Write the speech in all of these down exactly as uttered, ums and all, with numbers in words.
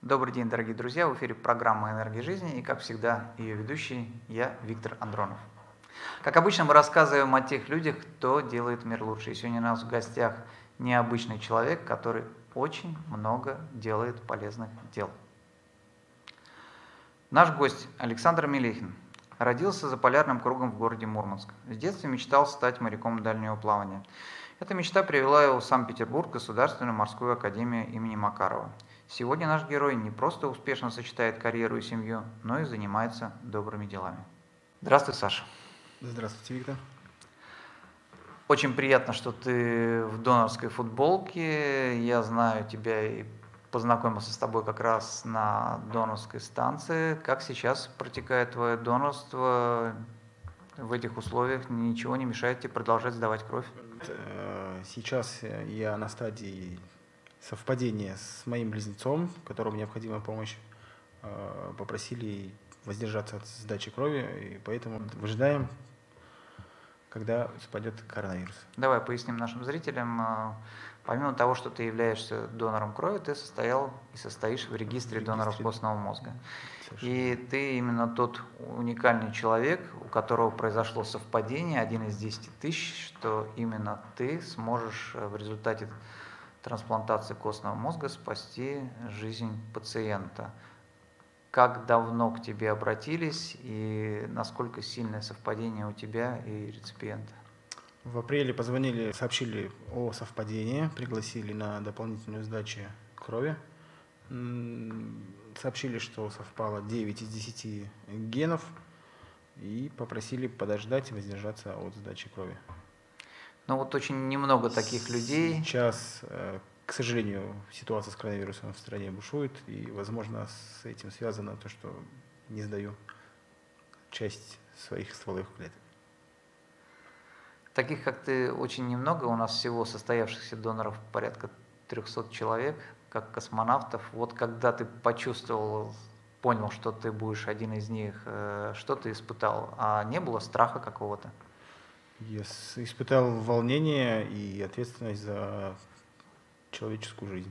Добрый день, дорогие друзья! В эфире программа «Энергия жизни» и, как всегда, ее ведущий я, Виктор Андронов. Как обычно, мы рассказываем о тех людях, кто делает мир лучше. И сегодня у нас в гостях необычный человек, который очень много делает полезных дел. Наш гость Александр Мелехин родился за полярным кругом в городе Мурманск. В детстве мечтал стать моряком дальнего плавания. Эта мечта привела его в Санкт-Петербург, Государственную морскую академию имени Макарова. Сегодня наш герой не просто успешно сочетает карьеру и семью, но и занимается добрыми делами. Здравствуй, Саша. Здравствуйте, Виктор. Очень приятно, что ты в донорской футболке. Я знаю тебя и познакомился с тобой как раз на донорской станции. Как сейчас протекает твое донорство? В этих условиях ничего не мешает тебе продолжать сдавать кровь? Сейчас я на стадии совпадения с моим близнецом, которому необходима помощь. Попросили воздержаться от сдачи крови, и поэтому выжидаем, когда спадет коронавирус. Давай поясним нашим зрителям. Помимо того, что ты являешься донором крови, ты состоял и состоишь в регистре, в регистре доноров костного мозга. Совершенно. И ты именно тот уникальный человек, у которого произошло совпадение, один из десяти тысяч, что именно ты сможешь в результате трансплантации костного мозга спасти жизнь пациента. Как давно к тебе обратились и насколько сильное совпадение у тебя и реципиента? В апреле позвонили, сообщили о совпадении, пригласили на дополнительную сдачу крови. Сообщили, что совпало девять из десяти генов, и попросили подождать и воздержаться от сдачи крови. Ну вот очень немного таких людей. Сейчас, к сожалению, ситуация с коронавирусом в стране бушует, и, возможно, с этим связано то, что не сдаю часть своих стволовых клеток. Таких, как ты, очень немного. У нас всего состоявшихся доноров порядка трехсот человек, как космонавтов. Вот когда ты почувствовал, понял, что ты будешь один из них, что ты испытал? А не было страха какого-то? Я испытал волнение и ответственность за человеческую жизнь.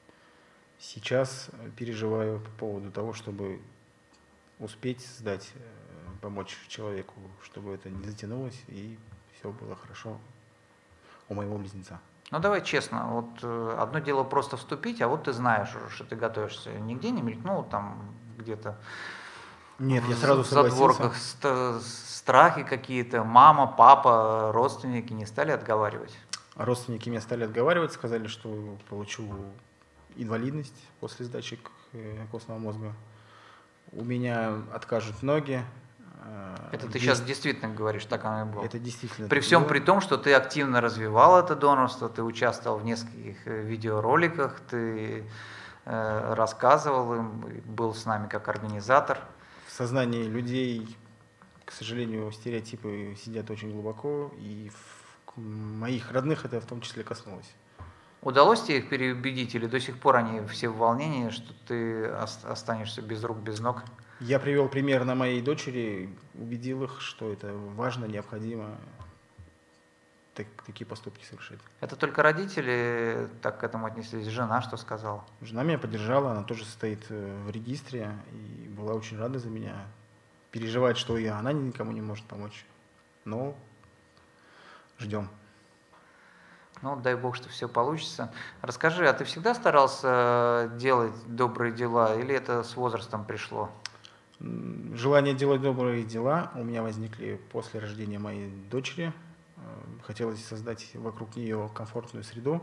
Сейчас переживаю по поводу того, чтобы успеть сдать, помочь человеку, чтобы это не затянулось и все было хорошо у моего близнеца. Ну давай честно, вот одно дело просто вступить, а вот ты знаешь, что ты готовишься. Нигде не мелькнул там где-то? Нет, я сразу в задворках страхи какие-то, мама, папа, родственники не стали отговаривать? Родственники меня стали отговаривать, сказали, что получу инвалидность после сдачи костного мозга. У меня откажут ноги. Это ты сейчас действительно говоришь, так оно и было? Это действительно. При всем при том, что ты активно развивал это донорство, ты участвовал в нескольких видеороликах, ты э, рассказывал им, был с нами как организатор. В сознании людей, к сожалению, стереотипы сидят очень глубоко, и в моих родных это в том числе коснулось. Удалось тебе их переубедить, или до сих пор они все в волнении, что ты останешься без рук, без ног? Я привел пример на моей дочери, убедил их, что это важно, необходимо так, такие поступки совершать. Это только родители так к этому отнеслись? Жена что сказала? Жена меня поддержала, она тоже состоит в регистре и была очень рада за меня. Переживает, что и она никому не может помочь. Но ждем. Ну, дай бог, что все получится. Расскажи, а ты всегда старался делать добрые дела, или это с возрастом пришло? Желание делать добрые дела у меня возникли после рождения моей дочери. Хотелось создать вокруг нее комфортную среду,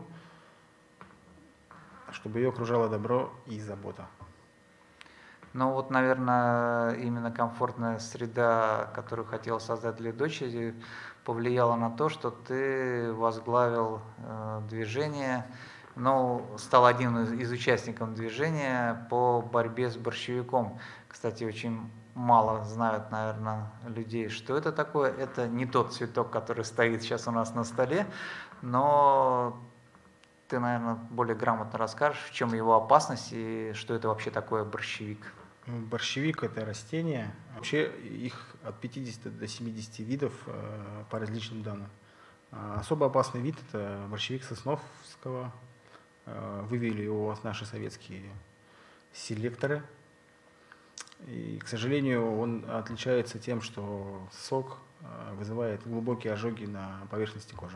чтобы ее окружало добро и забота. Ну вот, наверное, именно комфортная среда, которую хотел создать для дочери, повлияла на то, что ты возглавил э, движение, ну, стал одним из, из участников движения по борьбе с борщевиком. Кстати, очень мало знают, наверное, людей, что это такое. Это не тот цветок, который стоит сейчас у нас на столе, но ты, наверное, более грамотно расскажешь, в чем его опасность и что это вообще такое борщевик. Борщевик – это растение. Вообще их от пятидесяти до семидесяти видов по различным данным. Особо опасный вид – это борщевик Сосновского. Вывели его наши советские селекторы. И, к сожалению, он отличается тем, что сок вызывает глубокие ожоги на поверхности кожи.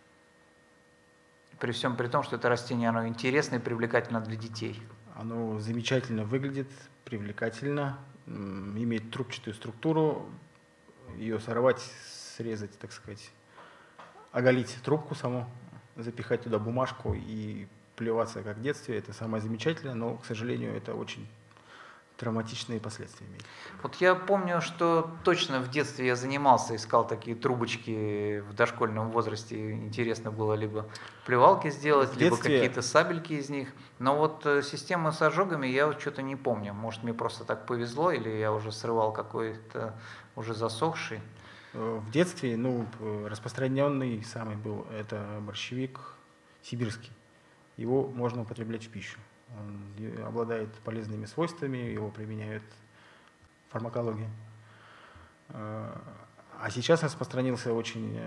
При всем при том, что это растение, оно интересно и привлекательно для детей. Оно замечательно выглядит, привлекательно, имеет трубчатую структуру. Ее сорвать, срезать, так сказать, оголить трубку саму, запихать туда бумажку и плеваться, как в детстве, это самое замечательное, но, к сожалению, это очень травматичные последствия имеет. Вот я помню, что точно в детстве я занимался, искал такие трубочки в дошкольном возрасте. Интересно было либо плевалки сделать, В либо детстве... какие-то сабельки из них. Но вот системы с ожогами я вот что-то не помню. Может, мне просто так повезло, или я уже срывал какой-то уже засохший. В детстве, ну, распространенный самый был, это борщевик сибирский. Его можно употреблять в пищу. Он обладает полезными свойствами, его применяют в фармакологии. А сейчас распространился очень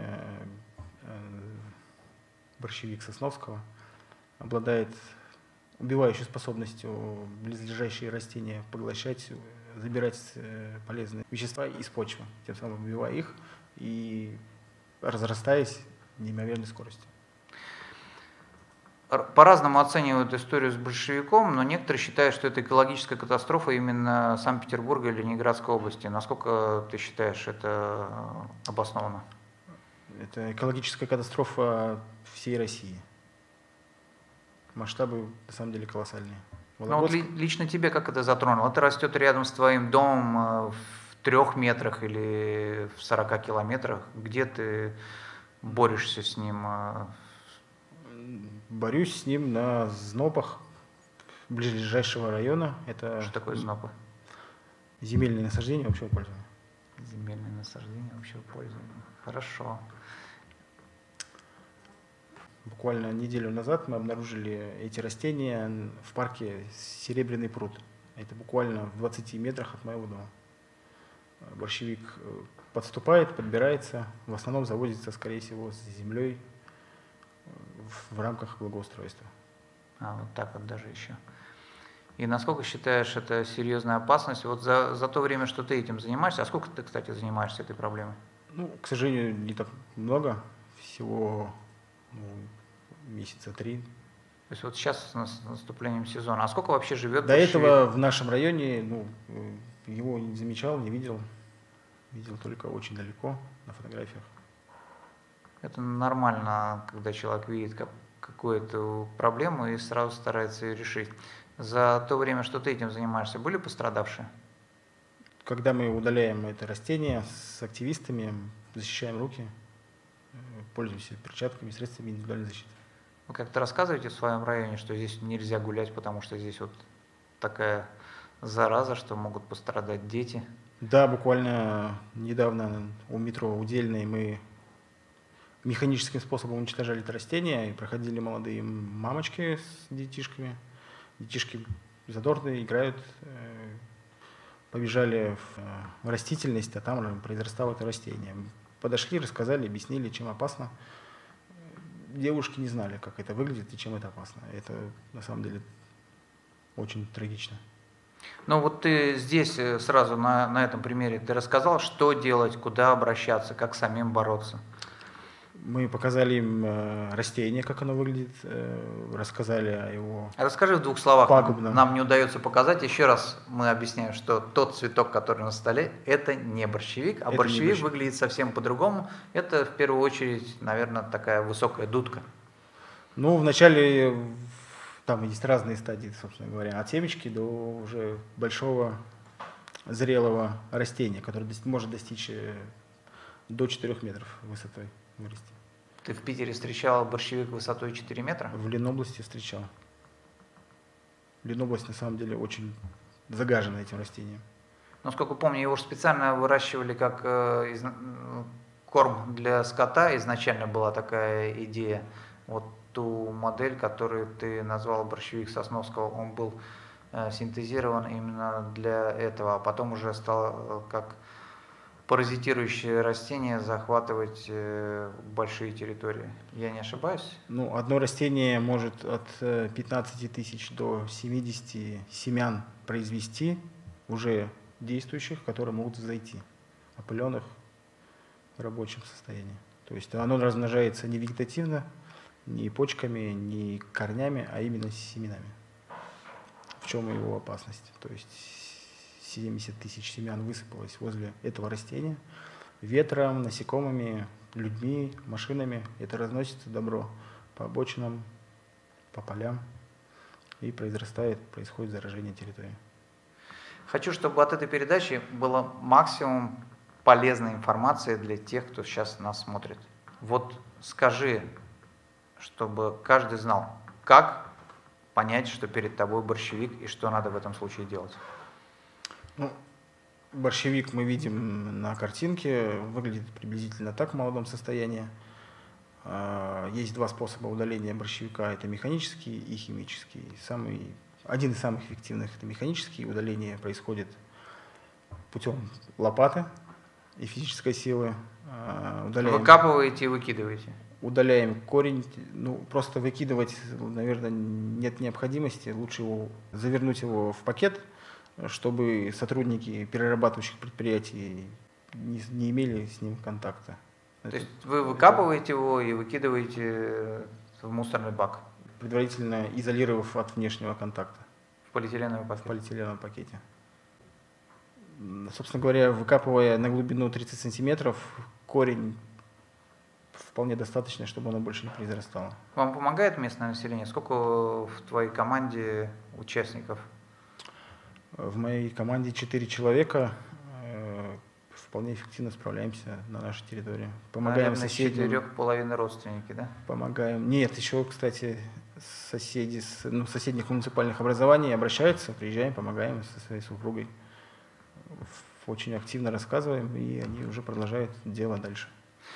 борщевик Сосновского, обладает убивающей способностью близлежащие растения поглощать, забирать полезные вещества из почвы, тем самым убивая их и разрастаясь неимоверной скоростью. По-разному оценивают историю с большевиком, но некоторые считают, что это экологическая катастрофа именно Санкт-Петербурга и Ленинградской области. Насколько ты считаешь это обоснованно? Это экологическая катастрофа всей России. Масштабы на самом деле колоссальные. Ну вот лично тебе как это затронуло? Это растет рядом с твоим домом в трех метрах или в сорока километрах. Где ты борешься с ним? Борюсь с ним на знопах ближайшего района. Это что такое знопы? Земельные насаждения общего пользования. Земельные насаждения общего пользования. Хорошо. Буквально неделю назад мы обнаружили эти растения в парке Серебряный пруд. Это буквально в двадцати метрах от моего дома. Борщевик подступает, подбирается, в основном заводится, скорее всего, с землей в рамках благоустройства. А, вот так вот даже еще. И насколько считаешь, это серьезная опасность? Вот за, за то время, что ты этим занимаешься, а сколько ты, кстати, занимаешься этой проблемой? Ну, к сожалению, не так много, всего ну, месяца три. То есть вот сейчас с наступлением сезона. А сколько вообще живет До борщевик? этого в нашем районе, ну, его не замечал, не видел. Видел только очень далеко на фотографиях. Это нормально, когда человек видит как, какую-то проблему и сразу старается ее решить. За то время, что ты этим занимаешься, были пострадавшие? Когда мы удаляем это растение с активистами, защищаем руки, пользуемся перчатками, средствами индивидуальной защиты. Вы как-то рассказываете в своем районе, что здесь нельзя гулять, потому что здесь вот такая зараза, что могут пострадать дети? Да, буквально недавно у метро Удельной мы механическим способом уничтожали это растение, и проходили молодые мамочки с детишками. Детишки задорные, играют, побежали в растительность, а там произрастало это растение. Подошли, рассказали, объяснили, чем опасно. Девушки не знали, как это выглядит и чем это опасно. Это на самом деле очень трагично. Ну вот ты здесь сразу на, на этом примере ты рассказал, что делать, куда обращаться, как самим бороться. Мы показали им растение, как оно выглядит, рассказали о его Расскажи в двух словах, пагубном. Нам не удается показать. Еще раз мы объясняем, что тот цветок, который на столе, это не борщевик, а это борщевик борщевик. выглядит совсем по-другому. Это в первую очередь, наверное, такая высокая дудка. Ну, вначале там есть разные стадии, собственно говоря, от семечки до уже большого зрелого растения, которое может достичь до четырёх метров высотой вырасти. Ты в Питере встречал борщевик высотой четыре метра? В Ленобласти встречал. Ленобласть на самом деле очень загажена этим растением. Насколько помню, его же специально выращивали как э, из, корм для скота. Изначально была такая идея. Вот ту модель, которую ты назвал борщевик Сосновского, он был э, синтезирован именно для этого, а потом уже стал э, как паразитирующие растения захватывать э, большие территории. Я не ошибаюсь? Ну, одно растение может от э, пятнадцати тысяч до семидесяти семян произвести, уже действующих, которые могут взойти, опыленных в рабочем состоянии. То есть оно размножается не вегетативно, не почками, не корнями, а именно семенами. В чем его опасность? То есть семьдесят тысяч семян высыпалось возле этого растения. Ветром, насекомыми, людьми, машинами это разносится добро по обочинам, по полям и произрастает, происходит заражение территории. Хочу, чтобы от этой передачи было максимум полезной информации для тех, кто сейчас нас смотрит. Вот скажи, чтобы каждый знал, как понять, что перед тобой борщевик и что надо в этом случае делать. Ну, борщевик мы видим на картинке, выглядит приблизительно так в молодом состоянии. Есть два способа удаления борщевика, это механический и химический. Самый, один из самых эффективных – это механический. Удаление происходит путем лопаты и физической силы. Удаляем, выкапываете и выкидываете? Удаляем корень. Ну, просто выкидывать, наверное, нет необходимости. Лучше его, завернуть его в пакет, чтобы сотрудники перерабатывающих предприятий не, не имели с ним контакта. То это, есть вы выкапываете это... его и выкидываете в мусорный бак? Предварительно изолировав от внешнего контакта. В полиэтиленовом пакете? В полиэтиленовом пакете. Собственно говоря, выкапывая на глубину тридцать сантиметров, корень вполне достаточно, чтобы оно больше не произрастало. Вам помогает местное население? Сколько в твоей команде участников? В моей команде четыре человека. Вполне эффективно справляемся на нашей территории. Помогаем Наверное, соседям. четырех половины родственники, да? Помогаем. Нет, еще, кстати, соседи с ну, соседних муниципальных образований обращаются, приезжаем, помогаем со своей супругой. Очень активно рассказываем, и они уже продолжают дело дальше.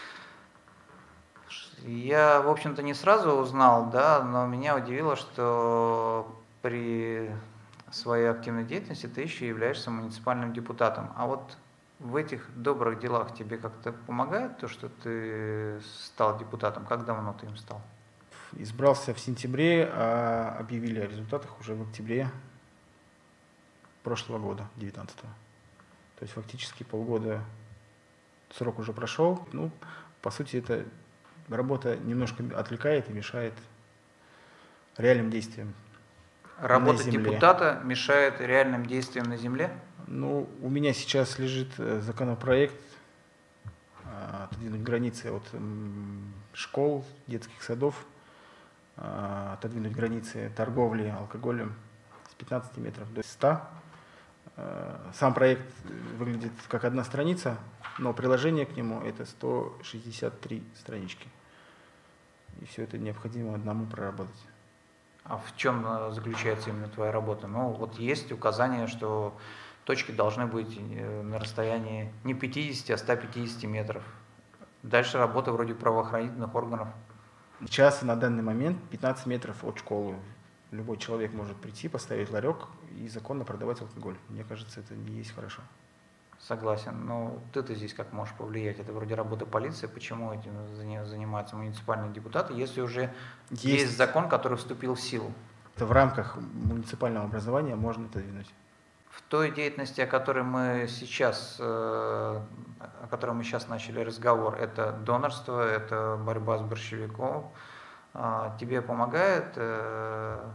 Я, в общем-то, не сразу узнал, да, но меня удивило, что при своей активной деятельности ты еще являешься муниципальным депутатом. А вот в этих добрых делах тебе как-то помогает то, что ты стал депутатом? Как давно ты им стал? Избрался в сентябре, а объявили о результатах уже в октябре прошлого года, девятнадцатого. То есть фактически полгода срок уже прошел. Ну, по сути, эта работа немножко отвлекает и мешает реальным действиям. Работа депутата мешает реальным действиям на земле? Ну, у меня сейчас лежит законопроект отодвинуть границы от школ, детских садов, отодвинуть границы торговли алкоголем с пятнадцати метров до ста. Сам проект выглядит как одна страница, но приложение к нему это сто шестьдесят три странички. И все это необходимо одному проработать. А в чем заключается именно твоя работа? Ну, вот есть указание, что точки должны быть на расстоянии не пятидесяти, а ста пятидесяти метров. Дальше работа вроде правоохранительных органов. Сейчас на данный момент пятнадцать метров от школы. Любой человек может прийти, поставить ларек и законно продавать алкоголь. Мне кажется, это не есть хорошо. Согласен. Но ты-то здесь как можешь повлиять? Это вроде работа полиции. Почему этим занимаются муниципальные депутаты, если уже есть, есть закон, который вступил в силу? Это в рамках муниципального образования можно это двинуть. В той деятельности, о которой мы сейчас, о которой мы сейчас начали разговор, это донорство, это борьба с борщевиком. Тебе помогает то,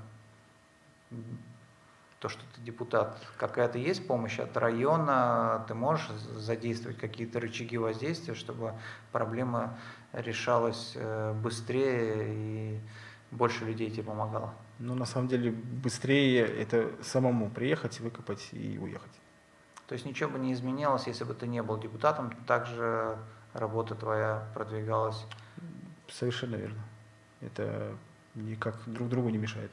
что ты депутат? Какая-то есть помощь от района? Ты можешь задействовать какие-то рычаги воздействия, чтобы проблема решалась быстрее и больше людей тебе помогало? Ну, на самом деле, быстрее это самому приехать, выкопать и уехать. То есть ничего бы не изменилось, если бы ты не был депутатом, также работа твоя продвигалась? Совершенно верно. Это никак друг другу не мешает.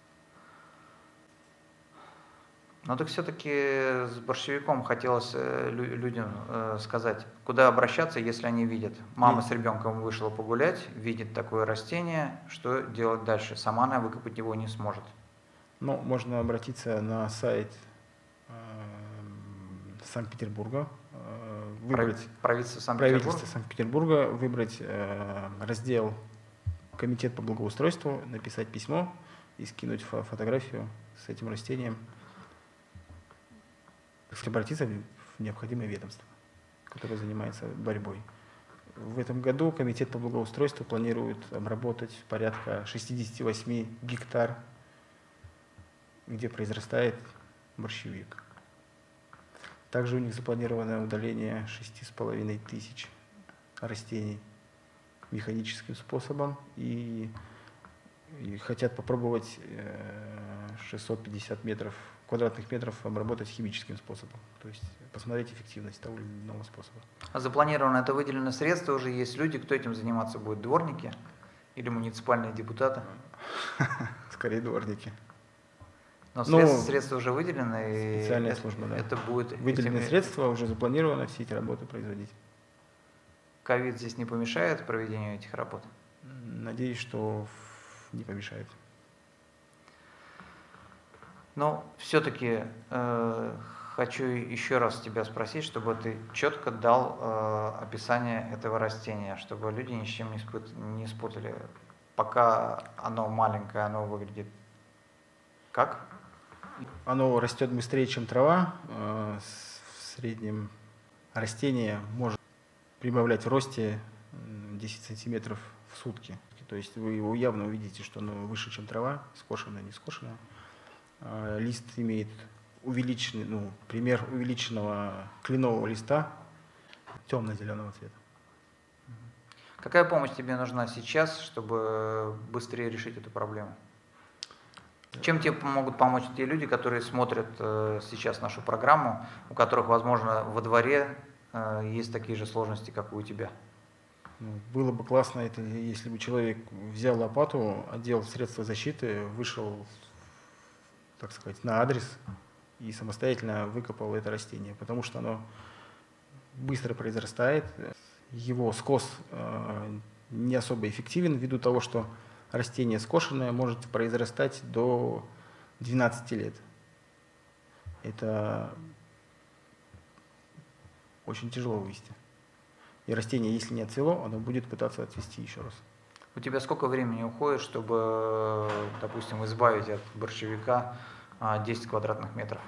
Но так все-таки с борщевиком хотелось людям сказать, куда обращаться, если они видят. Мама с ребенком вышла погулять, видит такое растение, что делать дальше? Сама она выкопать его не сможет. Ну, можно обратиться на сайт э, Санкт-Петербурга. выбрать правительство Санкт-Петербурга, правительство Санкт-Петербурга, выбрать э, раздел комитет по благоустройству, написать письмо и скинуть фо фотографию с этим растением, обратиться в необходимое ведомство, которое занимается борьбой. В этом году комитет по благоустройству планирует обработать порядка шестидесяти восьми гектар, где произрастает борщевик. Также у них запланировано удаление шести с половиной тысяч растений механическим способом и, и хотят попробовать шестьсот пятьдесят метров, квадратных метров обработать химическим способом, то есть посмотреть эффективность того или иного способа. А запланировано это выделено средства, уже есть люди, кто этим заниматься будет, дворники или муниципальные депутаты? Скорее дворники. Но средства, средства уже выделены, специальная и служба, да. Это будет выделены этими... средства, уже запланировано все эти работы производить. Ковид здесь не помешает проведению этих работ? Надеюсь, что не помешает. Но все-таки э, хочу еще раз тебя спросить, чтобы ты четко дал э, описание этого растения, чтобы люди ни с чем не, спут, не спутали. Пока оно маленькое, оно выглядит как? Оно растет быстрее, чем трава. Э, в среднем растение может прибавлять в росте десять сантиметров в сутки. То есть вы его явно увидите, что оно выше, чем трава, скошенная, не скошенная. Лист имеет увеличенный, ну, пример увеличенного кленового листа темно-зеленого цвета. Какая помощь тебе нужна сейчас, чтобы быстрее решить эту проблему? Чем тебе могут помочь те люди, которые смотрят сейчас нашу программу, у которых, возможно, во дворе есть такие же сложности, как и у тебя? Было бы классно, это, если бы человек взял лопату, одел средства защиты, вышел, так сказать, на адрес и самостоятельно выкопал это растение, потому что оно быстро произрастает. Его скос э, не особо эффективен ввиду того, что растение скошенное может произрастать до двенадцати лет. Это очень тяжело вывести. И растение, если не отцвело, оно будет пытаться отцвести еще раз. У тебя сколько времени уходит, чтобы, допустим, избавить от борщевика десять квадратных метров?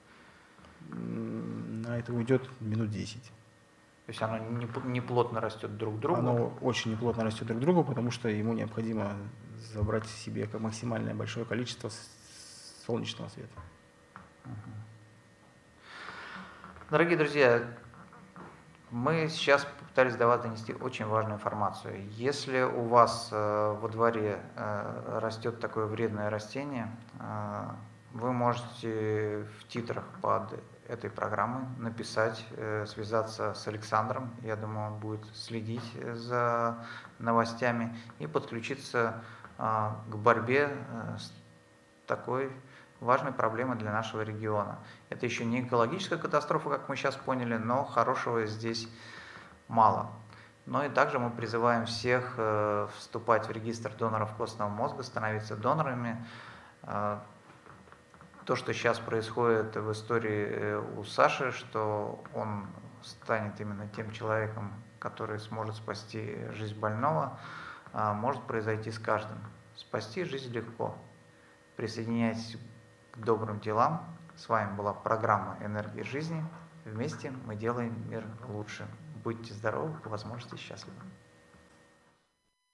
На это уйдет минут десять. То есть оно не, не плотно растет друг к другу? Оно очень неплотно растет друг к другу, потому что ему необходимо забрать себе максимальное большое количество солнечного света. Дорогие друзья, мы сейчас попытались до вас донести очень важную информацию. Если у вас э, во дворе э, растет такое вредное растение, э, вы можете в титрах под этой программой написать, э, связаться с Александром. Я думаю, он будет следить за новостями и подключиться э, к борьбе э, с такой важной проблемой для нашего региона. Это еще не экологическая катастрофа, как мы сейчас поняли, но хорошего здесь мало. Но и также мы призываем всех э, вступать в регистр доноров костного мозга, становиться донорами. Э, то, что сейчас происходит в истории э, у Саши, что он станет именно тем человеком, который сможет спасти жизнь больного, э, может произойти с каждым. Спасти жизнь легко. Присоединяйтесь к добрым делам. С вами была программа «Энергия жизни». Вместе мы делаем мир лучше. Будьте здоровы, по возможности счастливы.